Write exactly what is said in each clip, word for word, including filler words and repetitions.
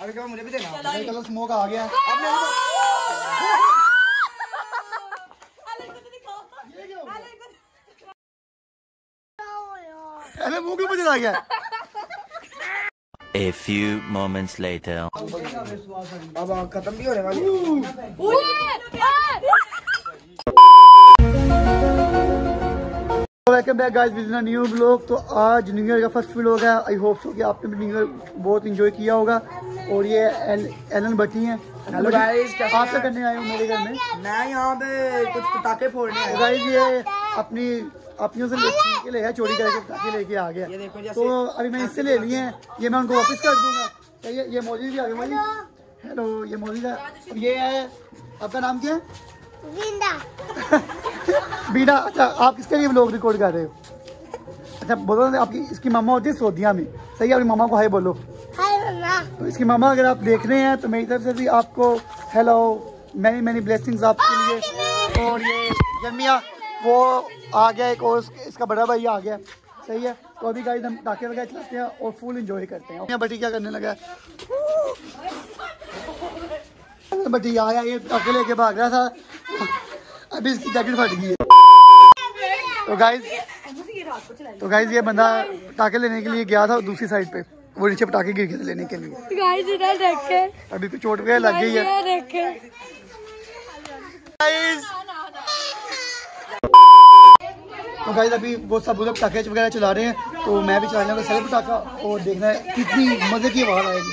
अरे क्या मुझे भी देना। कलर स्मोक आ गया। अरे मुंह क्यों चला गया? A few moments later. अब खत्म भी होने वाली। Welcome back guys with a new blog. तो आज न्यू ईयर का फर्स्ट व्लॉग है। आई होप सो कि आपने भी न्यू ईयर बहुत एंजॉय किया होगा। और ये एलन भट्टी हैं। हेलो गाइस, आप क्या करने आए हो मेरे घर में? मैं यहाँ पे कुछ पटाखे फोड़ने आया हूँ। गाइस ये अपनी अपनियों से के ले चोरी करके पटाखे लेके आ गया। तो अभी मैं इससे ले लिए हैं, ये मैं उनको वापस कर दूंगा। ये ये मौजूद भी आ गया। मौजूद हेलो, ये मौजूद है। ये है, आपका नाम क्या है? बीना। बीना, अच्छा आप किसके लिए व्लॉग रिकॉर्ड कर रहे हो? अच्छा बोलो ना, आपकी इसकी मामा होती है सोदिया में, सही है? अपनी मामा को हाय बोलो। हाय मामा। तो इसकी मामा अगर आप देख रहे हैं तो मेरी तरफ से भी आपको हेलो, मैनी मैनी ब्लेसिंग्स आपके लिए। और ये जमिया वो आ गया एक, और इसका बड़ा भाई आ गया, सही है? तो अभी गाइस हम पटाखे वगैरह चलाते हैं और फुल एंजॉय करते हैं। बटी क्या करने लगा? बटी आया, ये पटाखे लेके भाग रहा था, अभी इसकी जैकेट फट गई है। तो गाइस तो गाइस ये बंदा पटाखे लेने के लिए गया था दूसरी साइड पे, वो नीचे पटाखे गिर गए थे लेने के लिए। गाइस इधर देखे, अभी तो चोट वगैरह लग गई है। तो गाइस अभी वो सब लोग पटाखे वगैरह चला रहे हैं, तो मैं भी चलाने का सेल्फ पटाखा और देखना है कितनी मजे की आवाज आएगी।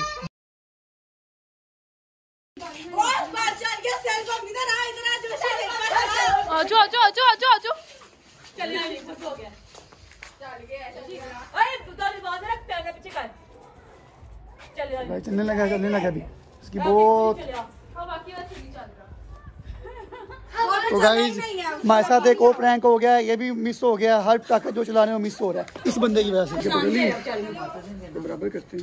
आजो आजो आजो आजो आजो चलना नहीं, कुछ हो गया, चल गया अरे तो बात रख पैर पीछे कर, चल भाई चलने लगा चलने लगा अभी इसकी बहुत। बाकी वैसे नहीं चल रहा। तो गाइस हमारे साथ एक और प्रैंक हो गया, ये भी मिस हो गया। हर पटाखा जो चलाने में मिस हो रहा है इस बंदे की वजह से। तो बराबर करते हैं,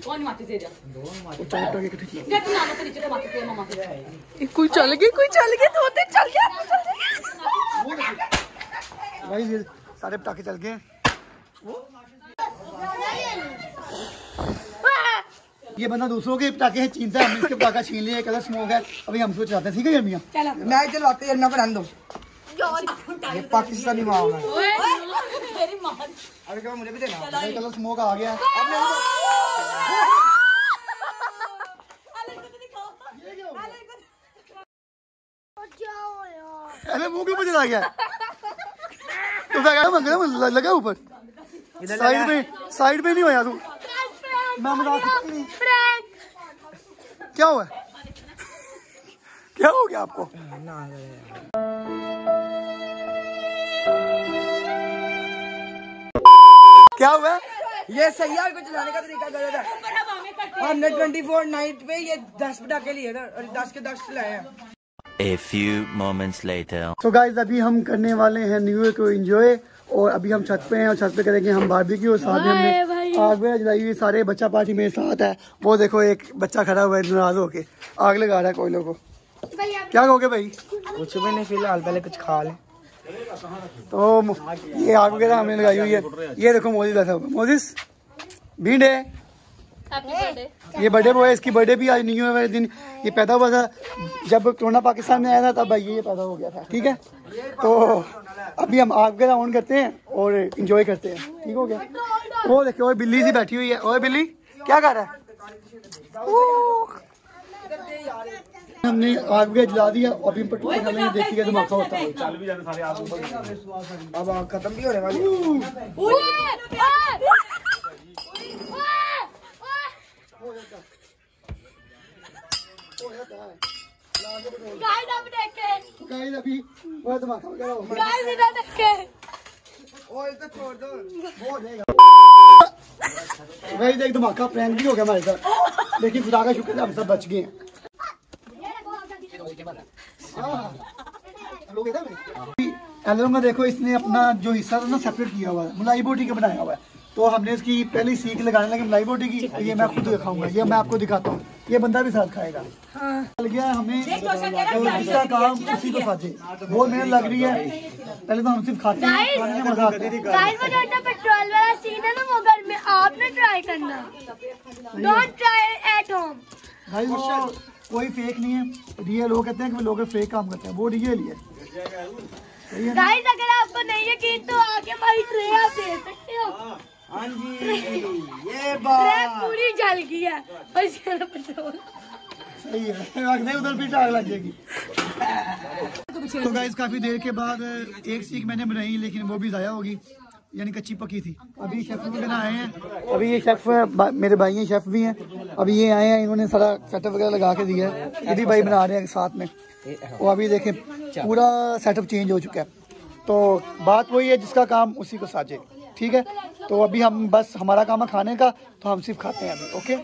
कोई चल गई कोई चल गई दो तीन चल गया गाइस, ये सारे पटाखे चल गए। ये बंदा दूसरों के पटाखे छीनता है, हमने इसके पटाखा छीन लिया। कलर स्मोक है, अभी हम सोच चलाते हैं, ठीक है गर्मियाँ? मैं चलवाते हैं पर रहने दो, ये पाकिस्तानी माँ है। अरे क्या मुझे भी देना। कलर स्मोक आ गया। अरे मुंह क्यों चला गया? तो लगा ऊपर साइड में, साइड में नहीं होया तू। मैं मजाक नहीं। क्या हुआ? क्या हो गया आपको? क्या हुआ? ये सैयार को चलाने का तरीका गलत है। हमने ट्वेंटी फोर नाइट पे ये दस पटाखे लिए ना और दस के दस चलाए हैं। A few moments later. So guys अभी हम करने वाले हैं न्यू ईयर को एंजॉय, और अभी हम छत पे हैं और छत पे करेंगे हम बारबेक्यू। और साथ में हमने आग वगैरह जलाई हुई, सारे बच्चा पार्टी मेरे साथ है। वो देखो एक बच्चा खड़ा हुआ है नाराज होके, आग लगा रहा है कोयलों को। क्या कहोगे भाई? कुछ भी नहीं, फिलहाल पहले कुछ खा ले। तो ये आग वगैरह हमने लगाई हुई है। ये देखो मोदी बैठा हुआ, मोदिस भीड़ है। ये बर्थडे बॉय, इसकी बर्थडे भी आज न्यू ईयर वाले दिन ये पैदा हुआ था। जब कोरोना पाकिस्तान में आया था तब ये पैदा हो गया था, ठीक है? तो अभी हम आग वगैरह ऑन करते हैं और एंजॉय करते हैं, ठीक हो गया? वो देखो और बिल्ली सी बैठी हुई है। और बिल्ली क्या कर रहा है? हमने आग वगैरह जला दिया, अभी पेट्रोल हमें देखिए धमाका होता है। अब आग खत्म भी होने वाली। गाइस अभी वो धमाका वगैरह हो गया। गाइस इधर देखें, ओए तो छोड़ दो, वो देगा। गाइस एक धमाका प्रैंक भी हो गया हमारे साथ, लेकिन खुदा का शुक्र है हम सब बच गए हैं। एल्बम में देखो इसने अपना जो हिस्सा था ना सेपरेट किया हुआ है, मलाई बोटी का बनाया हुआ है। तो हमने इसकी पहली सीख लगाने लगे मलाई बोटी की। ये मैं आपको दिखाऊंगा, ये मैं आपको दिखाता हूँ। ये बंदा भी साथ खाएगा। चल गया हमें, तो जिसका काम उसी को साझे, बहुत मेहनत लग रही है। पहले तो हम सिर्फ खाते हैं, खाने में मजा आता है। पेट्रोल वाला सीन है ना वो घर में आपने ट्राई करना, डोंट ट्राई एट होम। भाई वो कोई फेक नहीं है, रियल लोग कहते हैं कि लोग फेक काम करते हैं, वो रियल ही है। गाइस अगर आपको नहीं यकीन तो आके हमारी ट्रे आप देख सकते हो। हाँ जी ये बात पूरी जल गई है और इसका पेट्रोल सही है, रखने उधर भी आग लग जाएगी। तो गाइस काफी देर के बाद एक सीख मैंने बनाई लेकिन वो भी ज़ाया होगी, यानी कच्ची पकी थी। अभी शेफ वगैरह आए हैं, अभी ये शेफ मेरे भाई हैं, शेफ भी हैं, अभी ये आए हैं, इन्होंने सारा सेटअप वगैरह लगा के दिया है। ये भी भाई बना रहे हैं साथ में। वो अभी देखें पूरा सेटअप चेंज हो चुका है। तो बात वही है, जिसका काम उसी को साजे, ठीक है। तो अभी हम बस हमारा काम है खाने का, तो हम सिर्फ खाते हैं अभी। ओके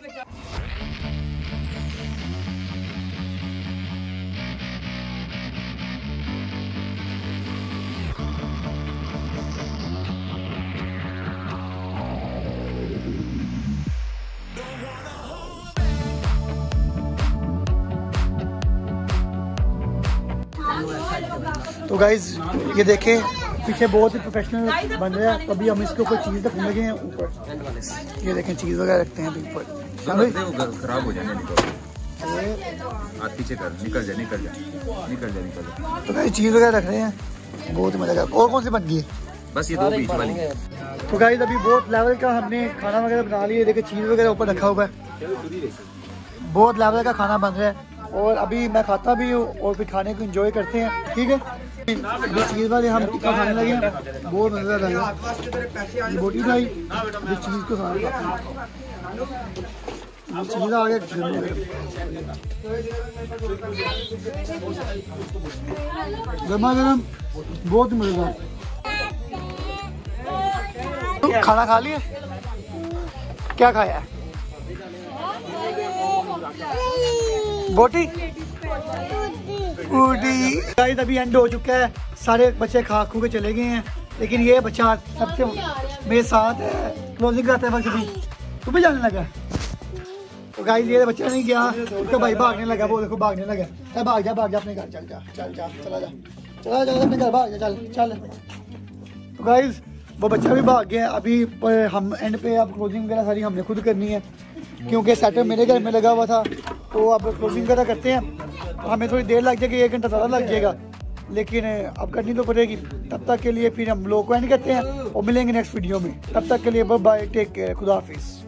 तो गाइज ये देखें पीछे बहुत ही प्रोफेशनल बन रहा है। अभी हम इसके ऊपर चीज़ रखने लगे हैं ऊपर, ये देखें चीज़ वगैरह रखते हैं ऊपर, खराब हो जाने आप पीछे कर, निकल जा निकल जा निकल जा निकल जा। तो गाइज चीज़ वगैरह रख रहे हैं, बहुत ही मजा का। और कौन सी बन गई है? बस ये दो बीच वाली। तो गाइज अभी बहुत लेवल का हमने खाना वगैरह बना लिया, देखिए चीज़ वगैरह ऊपर रखा हुआ है, बहुत लेवल का खाना बन रहा है। और अभी मैं खाता भी हूँ और फिर खाने को एंजॉय करते हैं, ठीक है। जो चीज़ वाले हम टिक्का खाने लगे हैं, बहुत मज़ेदार लगा। ये बोटी भाई ये चीज़ को सारा चीज़ आ गया गर्मा गर्म, बहुत मज़ेदार। तो खाना खा लिए, क्या खाया है? बोटी गाइस अभी एंड हो चुका है, सारे बच्चे खा खू के चले गए हैं, लेकिन ये बच्चा सबसे मेरे साथ है, क्लोजिंग कराते वक्त भी तू भी जाने लगा। तो गाइस ये बच्चा नहीं गया, उसका भाई भागने लगा, वो देखो भागने लगा। चल भाग जा भाग जा अपने घर, चल जा चल जा चला जा चला जा अपने घर, भाग जा चल चल। तो गाइस वो बच्चा भी भाग गया। अभी हम एंड पे अब क्लोजिंग वगैरह सारी हमने खुद करनी है, क्योंकि सेटअप मेरे घर में लगा हुआ था। तो अब क्लोजिंग वगैरह करते हैं, तो हमें थोड़ी देर लग जाएगी, एक घंटा ज़्यादा लग जाएगा, लेकिन अब करनी तो पड़ेगी। तब तक के लिए फिर हम लोग को एंड करते हैं और मिलेंगे नेक्स्ट वीडियो में। तब तक के लिए बाय बाय, टेक केयर, खुदा हाफिज़।